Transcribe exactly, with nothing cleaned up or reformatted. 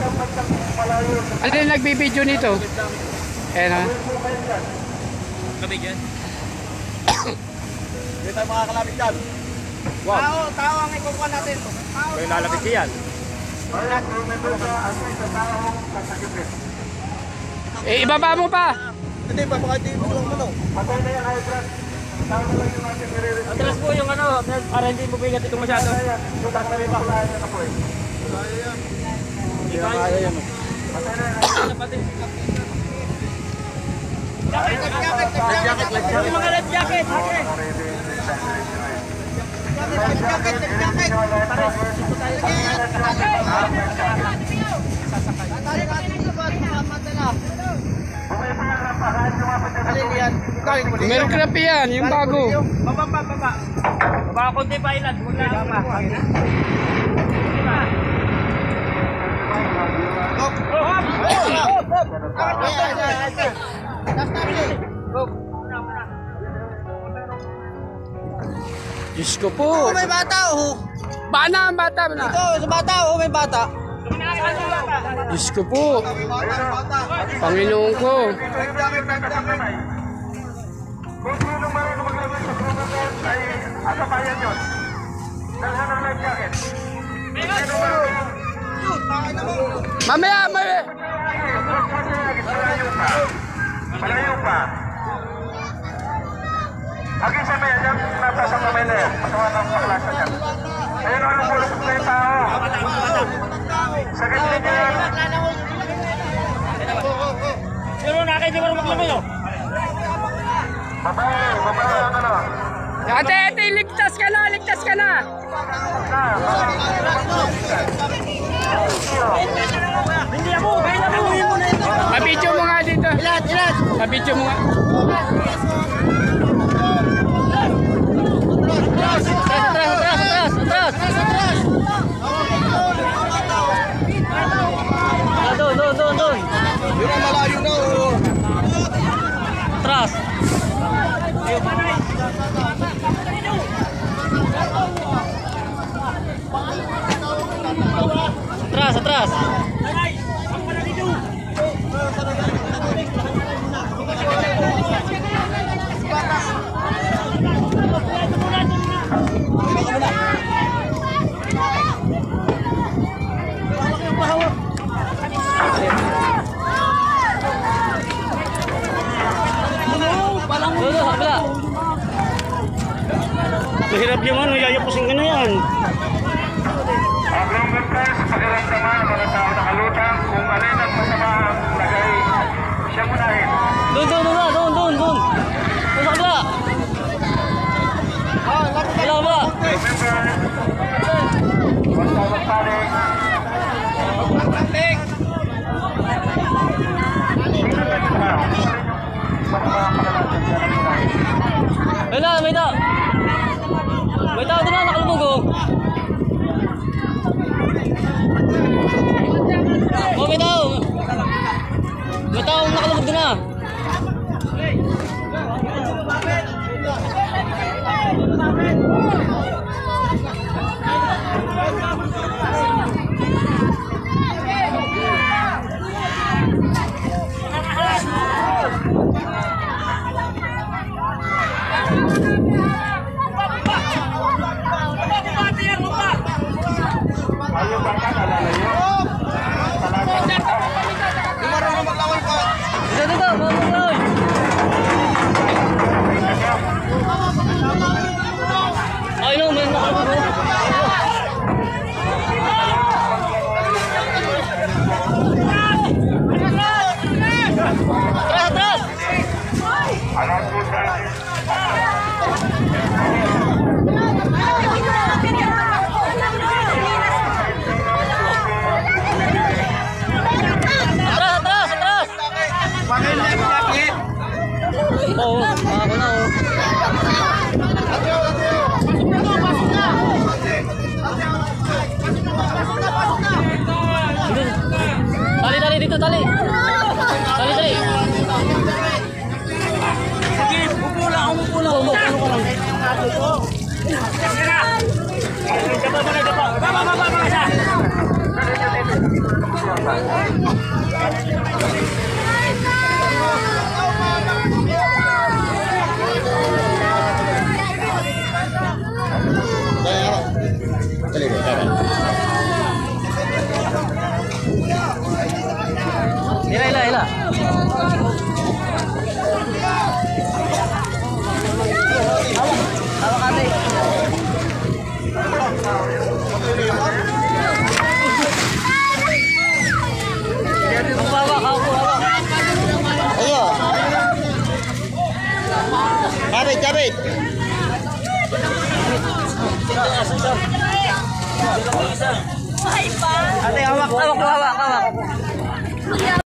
Ano yung nagbibideo nito? Ayan ha. Kabig yan. Hindi tayo makakalapit dyan. Wow. Tao, tao ang ikukuha natin. Tao. May lalapit diyan. Eh, ibaba mo pa. Hindi pa, baka hindi mo lang ano. Atras po yung ano, para hindi mo bigat ito masyado. Hindi na kaya yan. Jacket, jacket, jacket, jacket. Yung mga life jacket. Jacket, jacket, jacket. Pares, dito tayo. Tatali natin ito ba? Madala. Alin yan? Meron crap yan, yung bago. Baba, baba, baba. Baba konti pa ilan. Huwag na ako pa. Hop! Hop! Hop! Diyos ko po. Oh, may bata oh. Bana, bata na. Ito, sa bata oh, may bata. Diyos ko po. Panginoon ko. Kung sino marunong maglagay sa program ay atapayan yun. Dalhan ng life jacket. Sino marunong? Mamaya, mamaya. Malayo pa. Malayo pa. Haging sa may ayan, nasa kamay na yan. Patawa ng paklasa yan. Ayun ang bulok na yung tao. Sa gitna niya yan. Pero nakay, di ba maglamay oh? Babae, babae ang ano. Ate, ate, ligtas ka na, ligtas ka na. Hindi ako, kaya na mo mo na ito. Mabidyo mo nga dito. Ilan, ilan? Mabidyo mo nga. Atras, atras, atras, atras, atras. Doon, doon, doon, doon. Yun ang malayo na oh. Atras. Atras, atras. Mahirap yung ano, yayapusin ka na yan. Ang Roman Press, pakiramdaman ng mga tao nakalutang kung alin ang masama ang lagay. Siya munahin. Doon, doon, doon, doon, doon, doon. Doon sa kabila. Wala ba? Remember, basta magpanik. Magpanik. Tingnan lang yung tao. Basta makakalasan siya ng munahin. May tao, may tao. May tao doon na, nakalubog oh. Oh, may tao. May tao nakalubog doon na. Ayaw ba ka nalalayo? Yung marunong maglawan pa. Dito, dito, mamulay. Ay, no, may nakalubog oh. Atras, atras! Alam po sa Atras, atras, atras! Bakit na yung jacket? Oo, ako na oh. Tali, tali dito, tali. Tali, tali. Sige, pupula, umupula. Umupula ka lang. Baba, baba, baba, baba. Ila, ila, ila. Hawak ate. Hawak, hawak, hawak. Ayo. Cabit, cabit. Ate, hawak, hawak, hawak, hawak.